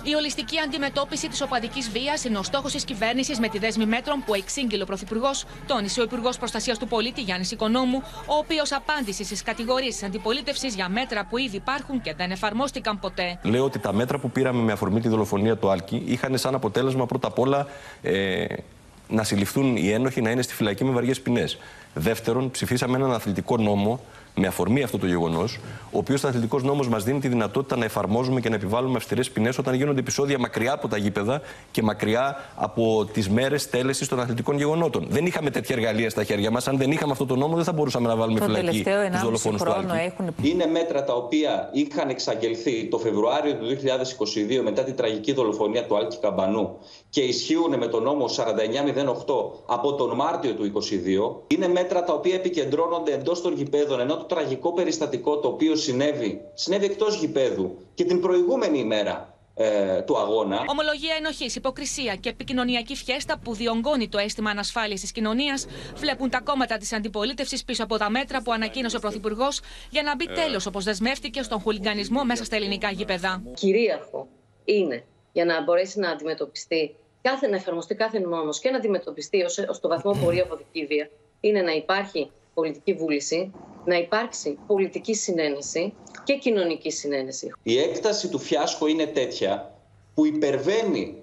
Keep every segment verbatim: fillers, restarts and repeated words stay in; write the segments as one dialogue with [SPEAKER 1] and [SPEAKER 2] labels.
[SPEAKER 1] Η ολιστική αντιμετώπιση της οπαδικής βίας είναι ο στόχος της κυβέρνησης με τη δέσμη μέτρων που εξήγηλε ο Πρωθυπουργός, τόνισε ο Υπουργός Προστασίας του Πολίτη Γιάννης Οικονόμου, ο οποίος απάντησε στις κατηγορίες της αντιπολίτευσης για μέτρα που ήδη υπάρχουν και δεν εφαρμόστηκαν ποτέ.
[SPEAKER 2] Λέω ότι τα μέτρα που πήραμε με αφορμή τη δολοφονία του Άλκη είχαν σαν αποτέλεσμα πρώτα απ' όλα ε, να συλληφθούν οι ένοχοι, να είναι στη φυλακή με βαριές ποινές. Δεύτερον, ψηφίσαμε έναν αθλητικό νόμο με αφορμή αυτό το γεγονός, ο οποίος αθλητικός νόμος μας δίνει τη δυνατότητα να εφαρμόζουμε και να επιβάλλουμε αυστηρές ποινές όταν γίνονται επεισόδια μακριά από τα γήπεδα και μακριά από τις μέρες τέλεσης των αθλητικών γεγονότων. Δεν είχαμε τέτοια εργαλεία στα χέρια μας. Αν δεν είχαμε αυτό το νόμο, δεν θα μπορούσαμε να βάλουμε φυλακή τους δολοφόνους του Άλκη.
[SPEAKER 3] Έχουν... Είναι μέτρα τα οποία είχαν εξαγγελθεί το Φεβρουάριο του δύο χιλιάδες είκοσι δύο μετά την τραγική δολοφονία του Άλκη Καμπανού και ισχύουν με τον νόμο σαράντα εννιά μηδέν οκτώ από τον Μάρτιο του είκοσι δύο. Είναι μέτρα τα οποία επικεντρώνονται εντός των γηπέδων, ενώ το τραγικό περιστατικό το οποίο συνέβη, συνέβη εκτός γηπέδου και την προηγούμενη ημέρα ε, του αγώνα.
[SPEAKER 1] Ομολογία ενοχής, υποκρισία και επικοινωνιακή φιέστα που διονγκώνει το αίσθημα ανασφάλειας της κοινωνίας βλέπουν τα κόμματα της αντιπολίτευσης πίσω από τα μέτρα που ανακοίνωσε ο Πρωθυπουργός για να μπει τέλος, όπως δεσμεύτηκε, στον χουλιγκανισμό μέσα στα ελληνικά γήπεδα.
[SPEAKER 4] Κυρίαρχο είναι για να μπορέσει να αντιμετωπιστεί, κάθε, να εφαρμοστεί κάθε νόμος και να αντιμετωπιστεί ως, ως το βαθμό που μπορεί οπαδική βία, είναι να υπάρχει πολιτική βούληση, να υπάρξει πολιτική συνένεση και κοινωνική συνένεση.
[SPEAKER 3] Η έκταση του φιάσκο είναι τέτοια που υπερβαίνει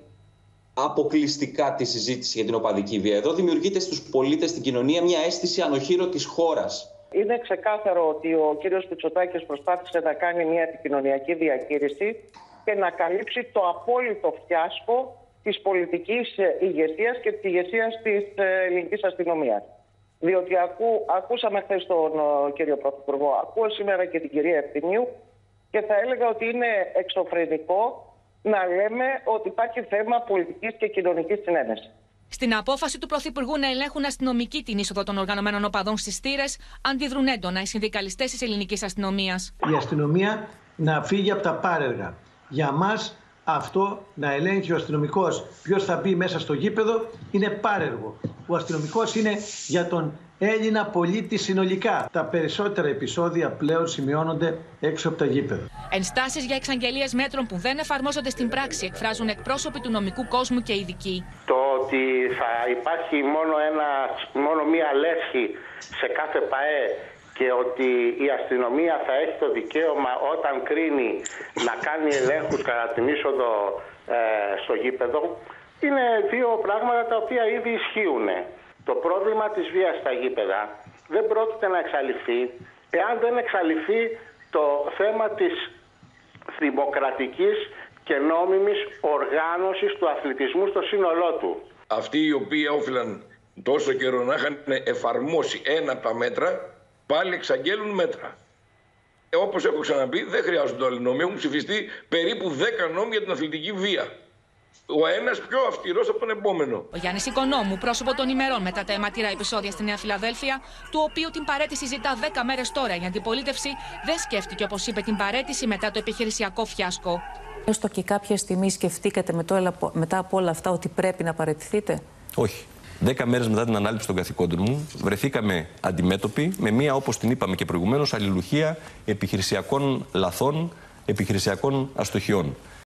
[SPEAKER 3] αποκλειστικά τη συζήτηση για την οπαδική βία. Εδώ δημιουργείται στους πολίτες, στην κοινωνία, μια αίσθηση ανοχήρωτης χώρας.
[SPEAKER 5] Είναι ξεκάθαρο ότι ο κύριος Μητσοτάκης προσπάθησε να κάνει μια επικοινωνιακή διακήρυξη και να καλύψει το απόλυτο φιάσκο της πολιτικής ηγεσίας και της ηγεσίας της ελληνικής αστυνομίας. Διότι ακού, ακούσαμε χθες τον uh, κύριο Πρωθυπουργό, ακούω σήμερα και την κυρία Ευθυμίου και θα έλεγα ότι είναι εξωφρενικό να λέμε ότι υπάρχει θέμα πολιτικής και κοινωνικής συνένεσης.
[SPEAKER 1] Στην απόφαση του Πρωθυπουργού να ελέγχουν αστυνομικοί την είσοδο των οργανωμένων οπαδών στις θύρες, αντιδρούν έντονα οι συνδικαλιστές της ελληνικής αστυνομίας.
[SPEAKER 6] Η αστυνομία να φύγει από τα πάρεργα. Για μας αυτό να ελέγχει ο αστυνομικός ποιος θα μπει μέσα στο γήπεδο είναι πάρεργο. Ο αστυνομικός είναι για τον Έλληνα πολίτη συνολικά. Τα περισσότερα επεισόδια πλέον σημειώνονται έξω από τα γήπεδα.
[SPEAKER 1] Ενστάσεις για εξαγγελίες μέτρων που δεν εφαρμόζονται στην πράξη εκφράζουν εκπρόσωποι του νομικού κόσμου και ειδικοί.
[SPEAKER 7] Το ότι θα υπάρχει μόνο, ένα, μόνο μία λέσχη σε κάθε ΠΑΕ και ότι η αστυνομία θα έχει το δικαίωμα όταν κρίνει να κάνει ελέγχους κατά την είσοδο ε, στο γήπεδο, είναι δύο πράγματα τα οποία ήδη ισχύουν. Το πρόβλημα της βίας στα γήπεδα δεν πρόκειται να εξαλειφθεί εάν δεν εξαλειφθεί το θέμα της δημοκρατικής και νόμιμης οργάνωσης του αθλητισμού στο σύνολό του.
[SPEAKER 8] Αυτοί οι οποίοι όφυλαν τόσο καιρό να είχαν εφαρμόσει ένα από τα μέτρα, πάλι εξαγγέλουν μέτρα. Ε, όπως έχω ξαναπεί, δεν χρειάζονται όλοι νόμοι. Έχουν ψηφιστεί περίπου δέκα νόμοι για την αθλητική βία. Ο ένας πιο αυστηρός από τον επόμενο.
[SPEAKER 1] Ο Γιάννης Οικονόμου, πρόσωπο των ημερών μετά τα αιματηρά επεισόδια στη Νέα Φιλαδέλφια, του οποίου την παραίτηση ζητά δέκα μέρες τώρα η αντιπολίτευση, δεν σκέφτηκε, όπως είπε, την παραίτηση μετά το επιχειρησιακό φιάσκο.
[SPEAKER 9] Έστω και κάποια στιγμή σκεφτήκατε μετά από όλα αυτά ότι πρέπει να παραιτηθείτε?
[SPEAKER 2] Όχι. Δέκα μέρες μετά την ανάληψη των καθηκόντων μου, βρεθήκαμε αντιμέτωποι με μία, όπως την είπαμε και προηγουμένως, αλληλουχία επιχειρησιακών λαθών, επιχειρησιακών αστοχιών.